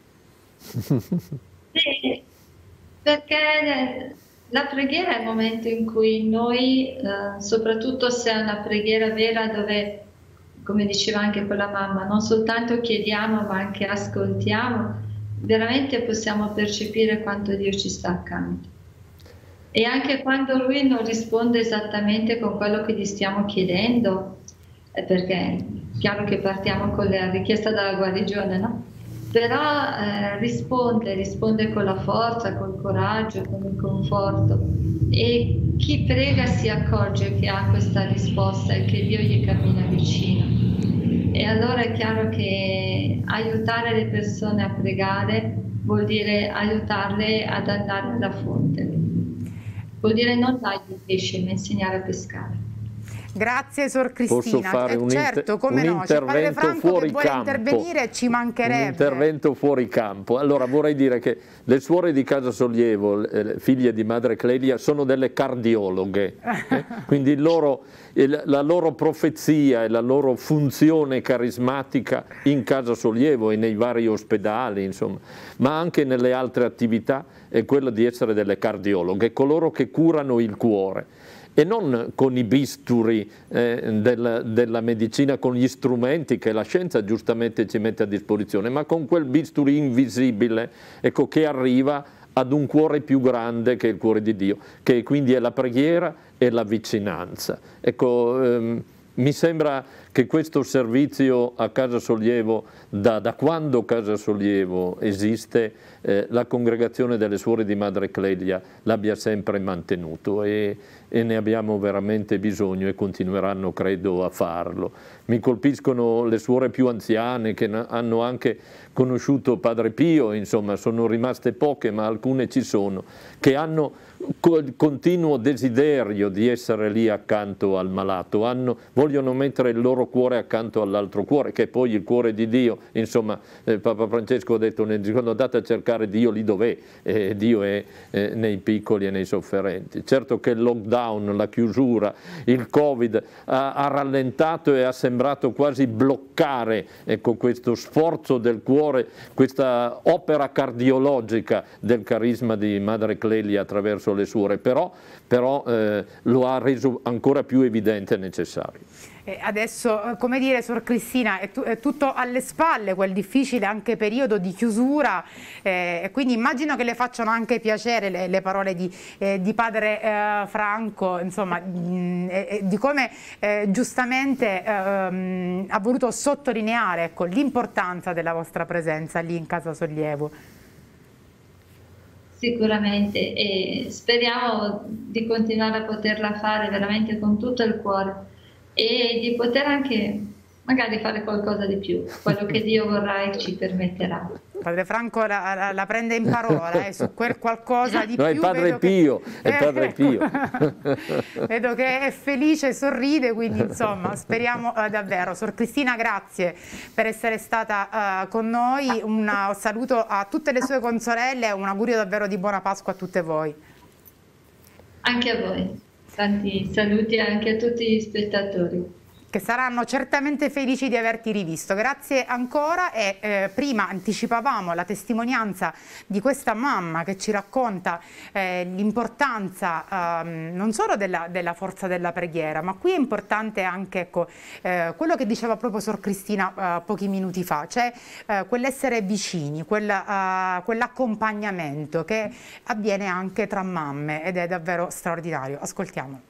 Sì, perché la preghiera è il momento in cui noi, soprattutto se è una preghiera vera dove, come diceva anche quella mamma, non soltanto chiediamo ma anche ascoltiamo, veramente possiamo percepire quanto Dio ci sta accanto. E anche quando Lui non risponde esattamente con quello che gli stiamo chiedendo, perché è chiaro che partiamo con la richiesta della guarigione, no? Però risponde con la forza, col coraggio, con il conforto, e chi prega si accorge che ha questa risposta e che Dio gli cammina vicino. E allora è chiaro che aiutare le persone a pregare vuol dire aiutarle ad andare alla fonte, vuol dire non dargli il pesce ma insegnare a pescare. Grazie Sor Cristina. Posso fare certo, come no, c'è Padre Franco che vuole intervenire, ci mancherebbe. Un intervento fuori campo. Allora vorrei dire che le suore di Casa Sollievo, figlie di Madre Clelia, sono delle cardiologhe, quindi la loro profezia e la loro funzione carismatica in Casa Sollievo e nei vari ospedali, insomma, ma anche nelle altre attività, è quella di essere delle cardiologhe, coloro che curano il cuore. E non con i bisturi della medicina, con gli strumenti che la scienza giustamente ci mette a disposizione, ma con quel bisturi invisibile, ecco, che arriva ad un cuore più grande che è il cuore di Dio, che quindi è la preghiera e la vicinanza. Ecco, Mi sembra che questo servizio a Casa Sollievo, da quando Casa Sollievo esiste, la congregazione delle Suore di Madre Clelia l'abbia sempre mantenuto e ne abbiamo veramente bisogno e continueranno, credo, a farlo. Mi colpiscono le suore più anziane che hanno anche conosciuto Padre Pio, insomma sono rimaste poche ma alcune ci sono, che hanno continuo desiderio di essere lì accanto al malato, vogliono mettere il loro cuore accanto all'altro cuore, che è poi il cuore di Dio. Insomma, Papa Francesco ha detto quando andate a cercare Dio lì dov'è, Dio è nei piccoli e nei sofferenti. Certo che il lockdown, la chiusura, il Covid ha rallentato e ha sembrato quasi bloccare, ecco, questo sforzo del cuore, questa opera cardiologica del carisma di Madre Clelia attraverso le suore, però lo ha reso ancora più evidente e necessario. Adesso, come dire, Sor Cristina, è tutto alle spalle quel difficile anche periodo di chiusura, quindi immagino che le facciano anche piacere le parole di Padre Franco, insomma, di come giustamente ha voluto sottolineare, ecco, l'importanza della vostra presenza lì in Casa Sollievo. Sicuramente, e speriamo di continuare a poterla fare veramente con tutto il cuore e di poter anche magari fare qualcosa di più, quello che Dio vorrà e ci permetterà. Padre Franco la prende in parola, su quel qualcosa di più. È Padre Pio, è Padre Pio. Vedo che è felice, sorride, quindi insomma speriamo davvero. Sor Cristina, grazie per essere stata con noi, un saluto a tutte le sue consorelle e un augurio davvero di buona Pasqua a tutte voi. Anche a voi, tanti saluti anche a tutti gli spettatori, che saranno certamente felici di averti rivisto. Grazie ancora e prima anticipavamo la testimonianza di questa mamma che ci racconta l'importanza non solo della forza della preghiera, ma qui è importante anche, ecco, quello che diceva proprio Sor Cristina pochi minuti fa, cioè quell'essere vicini, quell'accompagnamento che avviene anche tra mamme ed è davvero straordinario. Ascoltiamo.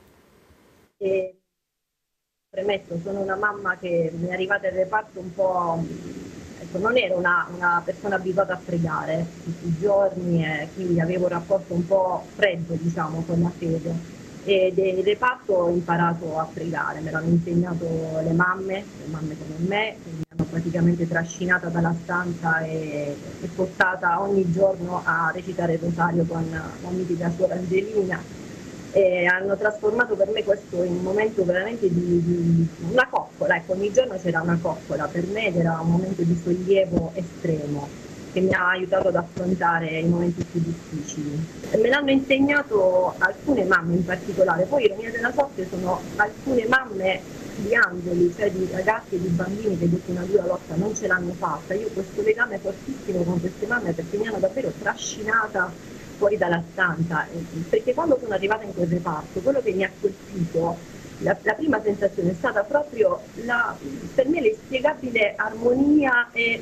Premetto, sono una mamma che mi è arrivata in reparto un po', ecco, non ero una persona abituata a pregare tutti i giorni e quindi avevo un rapporto un po' freddo, diciamo, con la fede, e in reparto ho imparato a pregare, me l'hanno insegnato le mamme come me, che mi hanno praticamente trascinata dalla stanza e portata ogni giorno a recitare il rosario con la mitica suora Angelina. E hanno trasformato per me questo in un momento veramente di una coccola, ecco, ogni giorno c'era una coccola per me ed era un momento di sollievo estremo che mi ha aiutato ad affrontare i momenti più difficili. E me l'hanno insegnato alcune mamme in particolare, poi ironia della sorte sono alcune mamme di angeli, cioè di ragazzi e di bambini che dopo una dura lotta non ce l'hanno fatta. Io ho questo legame fortissimo con queste mamme perché mi hanno davvero trascinata fuori dalla stanza, perché quando sono arrivata in quel reparto, quello che mi ha colpito, la prima sensazione è stata proprio per me l'inspiegabile armonia e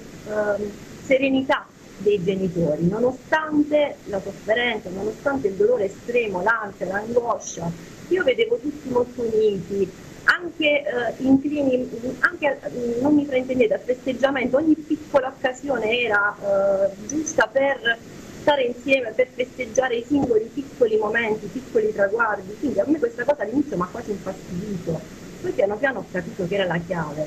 serenità dei genitori, nonostante la sofferenza, nonostante il dolore estremo, l'ansia, l'angoscia. Io vedevo tutti molto uniti, anche inclini, anche non mi fraintendete, al festeggiamento, ogni piccola occasione era giusta per stare insieme, per festeggiare i singoli piccoli momenti, piccoli traguardi. Quindi a me questa cosa all'inizio mi ha quasi infastidito, poi piano piano ho capito che era la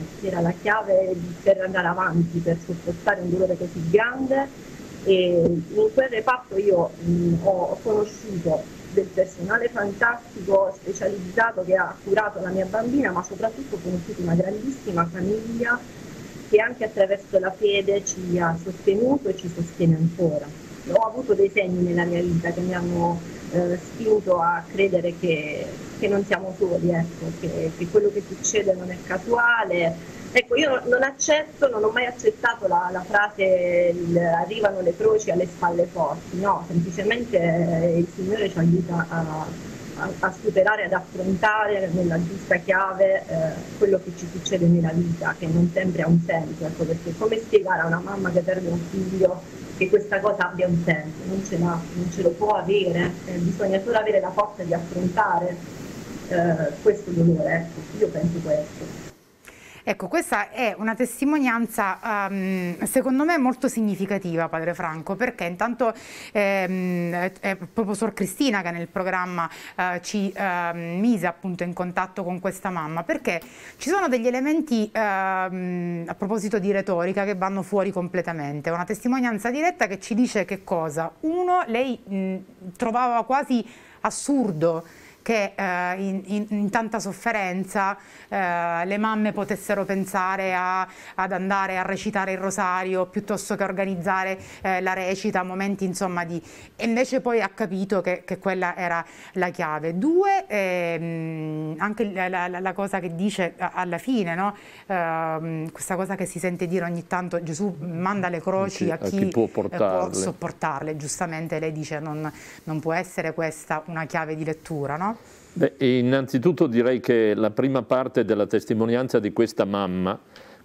chiave per andare avanti, per sopportare un dolore così grande. E in quel reparto io ho conosciuto del personale fantastico, specializzato, che ha curato la mia bambina, ma soprattutto ho conosciuto una grandissima famiglia che anche attraverso la fede ci ha sostenuto e ci sostiene ancora. Ho avuto dei segni nella mia vita che mi hanno spinto a credere che non siamo soli, ecco, che quello che succede non è casuale. Ecco, io non ho mai accettato la frase arrivano le croci alle spalle forti, no, semplicemente il Signore ci aiuta a superare, ad affrontare nella giusta chiave quello che ci succede nella vita, che non sempre ha un senso, ecco, perché come spiegare a una mamma che perde un figlio che questa cosa abbia un senso? Non ce lo può avere, bisogna solo avere la forza di affrontare questo dolore, ecco, io penso questo. Ecco, questa è una testimonianza secondo me molto significativa, padre Franco, perché intanto è proprio Sor Cristina che nel programma ci mise appunto in contatto con questa mamma, perché ci sono degli elementi a proposito di retorica che vanno fuori completamente. Una testimonianza diretta che ci dice che cosa? Uno, lei trovava quasi assurdo che in tanta sofferenza le mamme potessero pensare ad andare a recitare il rosario piuttosto che organizzare la recita, momenti insomma di... E invece poi ha capito che quella era la chiave. Due, anche la cosa che dice alla fine, no? Questa cosa che si sente dire ogni tanto, Gesù manda le croci a chi può sopportarle. Giustamente lei dice non può essere questa una chiave di lettura, no? Beh, innanzitutto direi che la prima parte della testimonianza di questa mamma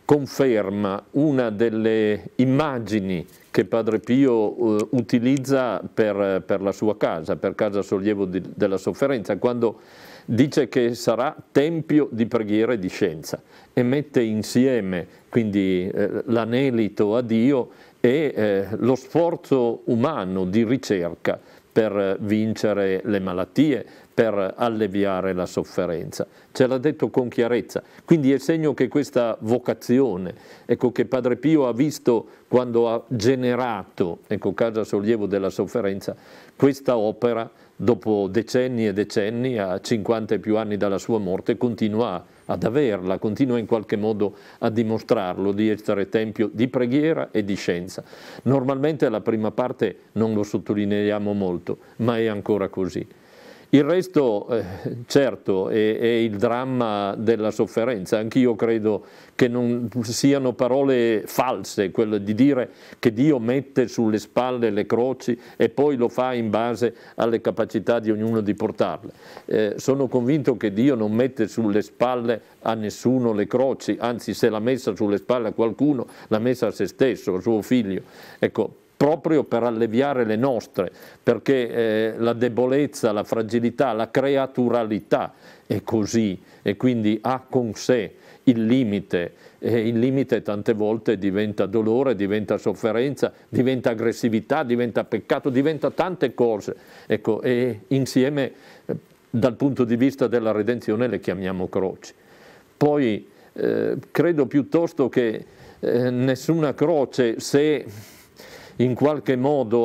conferma una delle immagini che Padre Pio utilizza per la sua casa, per Casa Sollievo della Sofferenza, quando dice che sarà tempio di preghiera e di scienza e mette insieme quindi l'anelito a Dio e lo sforzo umano di ricerca per vincere le malattie, per alleviare la sofferenza. Ce l'ha detto con chiarezza, quindi è segno che questa vocazione, ecco, che Padre Pio ha visto quando ha generato, ecco, Casa Sollievo della Sofferenza, questa opera dopo decenni e decenni, a 50 e più anni dalla sua morte, continua ad averla, continua in qualche modo a dimostrarlo, di essere tempio di preghiera e di scienza. Normalmente la prima parte non lo sottolineiamo molto, ma è ancora così. Il resto, certo, è il dramma della sofferenza. Anch'io credo che non siano parole false, quello di dire che Dio mette sulle spalle le croci e poi lo fa in base alle capacità di ognuno di portarle. Sono convinto che Dio non mette sulle spalle a nessuno le croci, anzi se l'ha messa sulle spalle a qualcuno, l'ha messa a se stesso, a suo figlio. Ecco, proprio per alleviare le nostre, perché la debolezza, la fragilità, la creaturalità è così e quindi ha con sé il limite, e il limite tante volte diventa dolore, diventa sofferenza, diventa aggressività, diventa peccato, diventa tante cose, ecco, e insieme dal punto di vista della redenzione le chiamiamo croci. Poi credo piuttosto che nessuna croce, se in qualche modo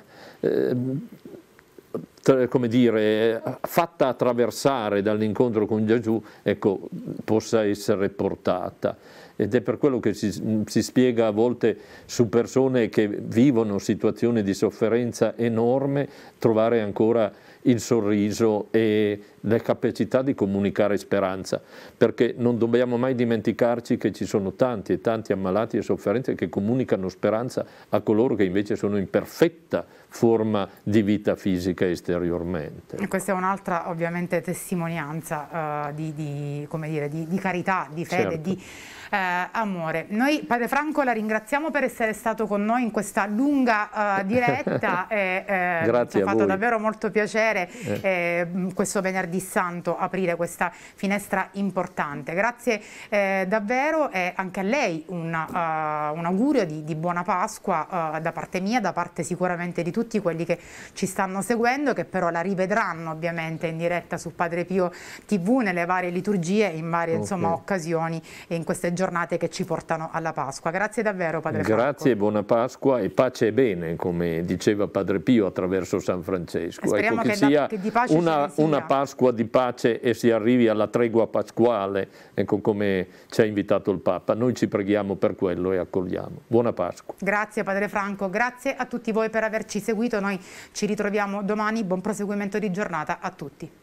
come dire, fatta attraversare dall'incontro con Gesù, ecco, possa essere portata. Ed è per quello che si spiega a volte su persone che vivono situazioni di sofferenza enorme, trovare ancora il sorriso e la capacità di comunicare speranza, perché non dobbiamo mai dimenticarci che ci sono tanti e tanti ammalati e sofferenze che comunicano speranza a coloro che invece sono in perfetta forma di vita fisica esteriormente. E questa è un'altra ovviamente testimonianza come dire, di carità, di fede, certo, di amore. Noi, Padre Franco, la ringraziamo per essere stato con noi in questa lunga diretta e ci ha fatto davvero molto piacere questo venerdì santo aprire questa finestra importante. Grazie davvero, e anche a lei un augurio di buona Pasqua da parte mia, da parte sicuramente di tutti quelli che ci stanno seguendo, che però la rivedranno ovviamente in diretta su Padre Pio TV nelle varie liturgie, in varie insomma occasioni e in queste giornate che ci portano alla Pasqua. Grazie davvero, Padre Franco. Grazie, buona Pasqua e pace e bene, come diceva Padre Pio attraverso San Francesco. Speriamo che sia una Pasqua di pace e si arrivi alla tregua pasquale, ecco, come ci ha invitato il Papa. Noi ci preghiamo per quello e accogliamo. Buona Pasqua. Grazie Padre Franco, grazie a tutti voi per averci seguito. Noi ci ritroviamo domani, buon proseguimento di giornata a tutti.